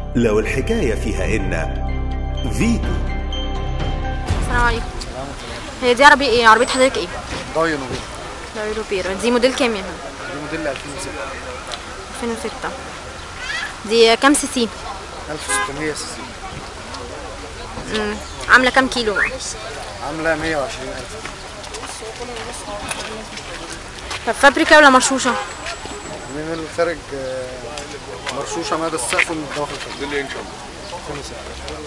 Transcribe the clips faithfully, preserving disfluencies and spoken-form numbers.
لو الحكاية فيها إن فيتو. السلام عليكم. هي دي عربية ايه؟ عربية حضرتك ايه؟ داينو بيه. دايرو بيرو. دي موديل كام يا فندم؟ دي موديل ألفين وستة. ألفين وستة. دي كام سي سي؟ ألف وستمية سي سي. امم عاملة كام كيلو؟ عاملة مية وعشرين ألف. طب فابريكا ولا مرشوشة؟ من الخارج مرشوشة مدى السقف ومن الداخل دي اللي ينشر ألفين وستة.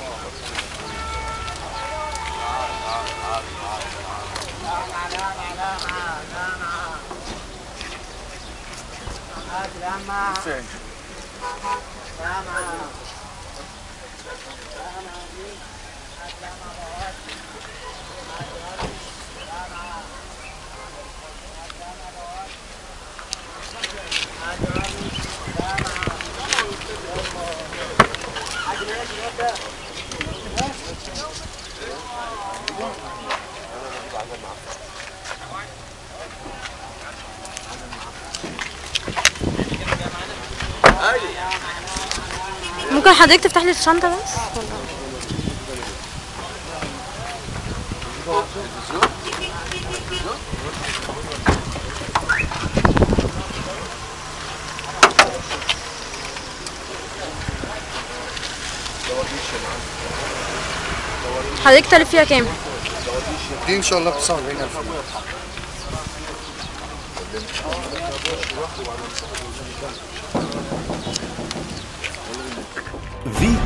ممكن حضرتك تفتح لي الشنطة بس؟ حضرتك طالب فيها كام؟ دي إن شاء الله ب تسعة وأربعين ألف. فيتو.